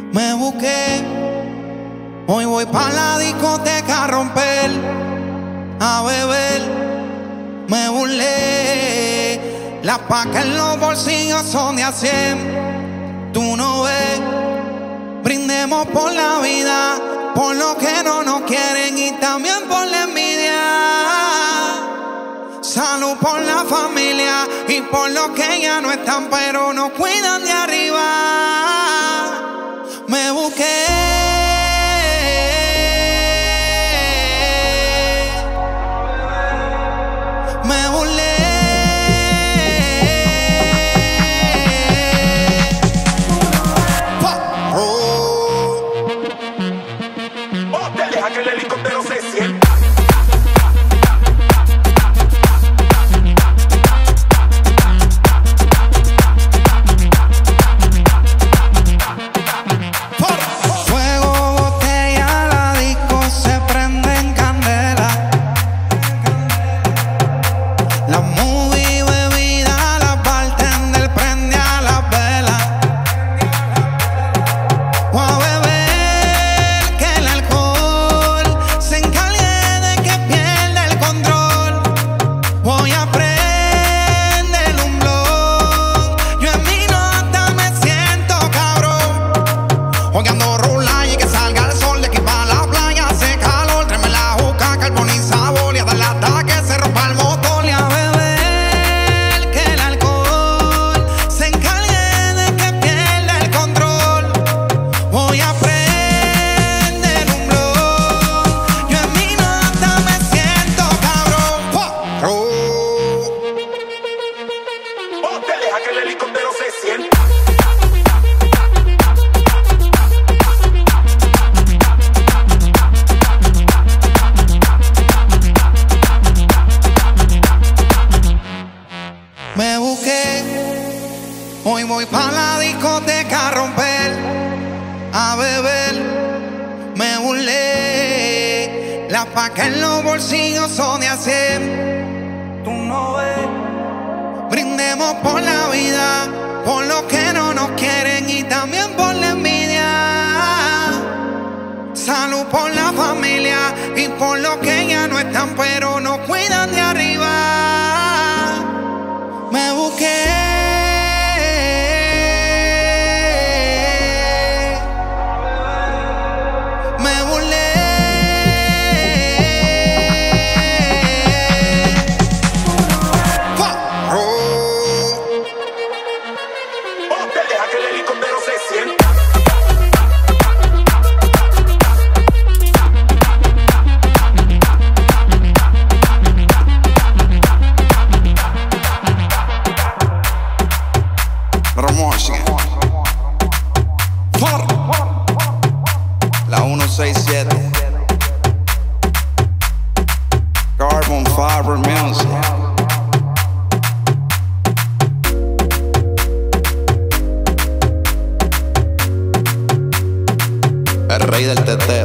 Me busqué, hoy voy pa' la discoteca a romper, a beber. Me burlé, las pacas en los bolsillos son de a 100. Tú no ves, brindemos por la vida, por lo que no nos quieren y también por la envidia. Salud por la familia y por los que ya no están pero nos cuidan de arriba. Me busqué, me burlé. Deja que el helicóptero se sienta. Deja que el helicóptero se sienta. Me busqué, hoy voy pa' la discoteca a romper, a beber. Me burlé, las pacas en los bolsillos son de a 100. Tú no ves, brindemos por la vida, por los que no nos quieren y también por la envidia. Salud por la familia y por los que ya no están pero nos cuidan de arriba. Me busqué, me burlé. Deja que el helicóptero se sienta. La 167 Carbon Fiber Music. El rey del TT.